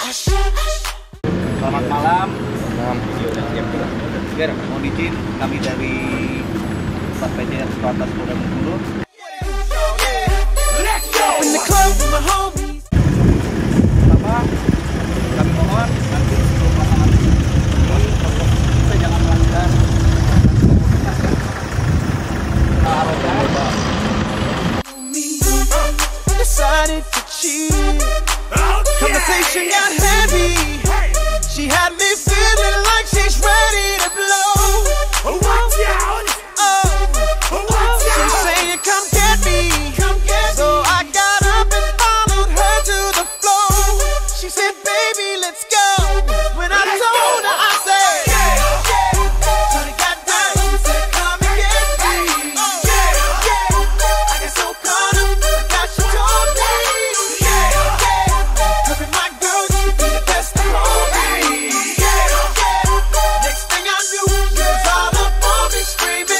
Selamat malam. Biar mohon izin kami dari Satpol PP Korlantas Polda Bengkulu. Pertama, kami mohon nanti sebelum pasangan ini kita jangan melanggar decided to cheat. Conversation got heavy. She had me feeling like she's ready to blow. Watch out! She's saying, "Come get me." So I got up and followed her to the floor. She said, "Baby, let's go." When I told her, I said, so they got down and said, "Come and get me." I got so caught up, I got she told me. Cause my girl, you be the best of all me. Next thing I knew, she was all up on me screaming.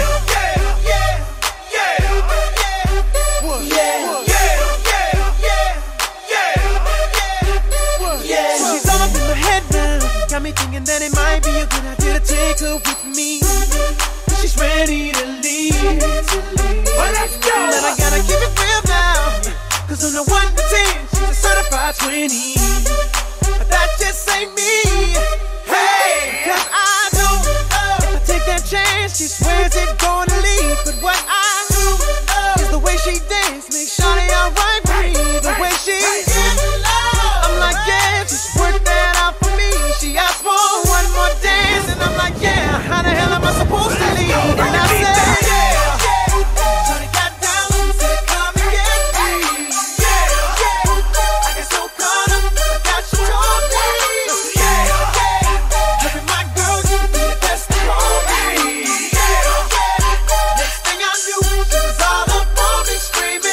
She's all up in my head now. Got me thinking that it might be a good idea to take her with me. She's ready to leave. Well, let's go. But I gotta keep it real now. Cause on the 1 to 10, she's a certified 20. But that just ain't me. Hey, cause I know if I take that chance, she swears it's gonna leave. But what I do is the way she dance makes Shawty alright with me. The way she I'm like, yeah, just work that out for me. She asked for one more dance, and I'm like, yeah, how the hell am I supposed to leave? And I said, so they got down and said, "Come and get me." I got so caught up, I got she told me. Having my girl, you be the best of all me. Next thing I knew, she was all up on me screaming.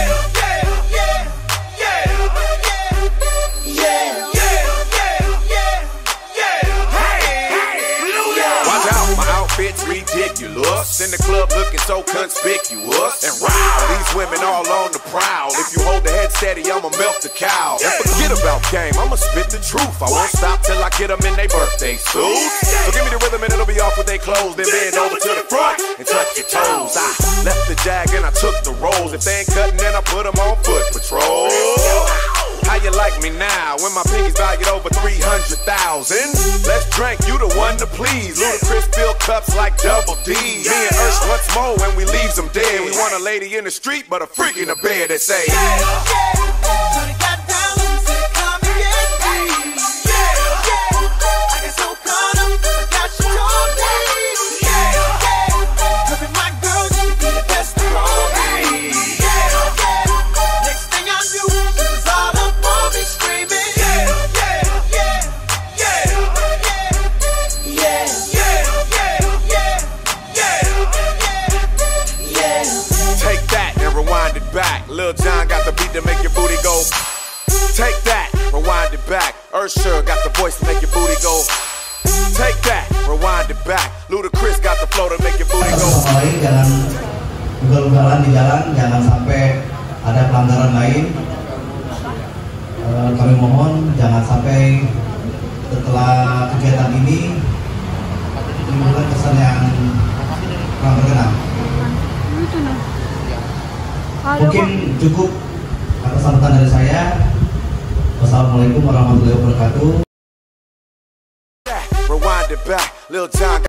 Watch out, my outfit's ridiculous. In the club looking so conspicuous. And wow, these women all on the prowl. If you hold the head steady, I'ma melt the cow. And forget about game, I'ma spit the truth. I won't stop till I get them in their birthday suits. So give me the rhythm and it'll be off with their clothes. Then bend over to the front and touch your toes. I left the jag and I took the rolls. If they ain't cutting, then I put them on foot patrol. How you like me now when my pinky's valued over 300,000? Let's drink, you the one to please. Ludacris fill cups like Double D. Me and Ursh once more when we leaves them dead. We want a lady in the street, but a freak in the bed that say, So they got down and said, "Come and get me." I got so caught up, I got she told me. Having my girl, you be the best of all me. Next thing I knew, she was all up on me screaming. take that and rewind it back. Lil Jon got the beat to make your booty go. Take that, rewind it back. Usher got the voice to make your booty go. Take that, rewind it back. Ludacris got the flow to make your booty go. Sama lain jangan ugal-ugalan di jalan, jangan sampai ada pelanggaran lain. Kami mohon jangan sampai setelah kegiatan ini menimbulkan kesan yang kurang berkenan. Mungkin cukup atas sambutan dari saya. Wassalamualaikum warahmatullahi wabarakatuh. Rewind it back, Lil Jon.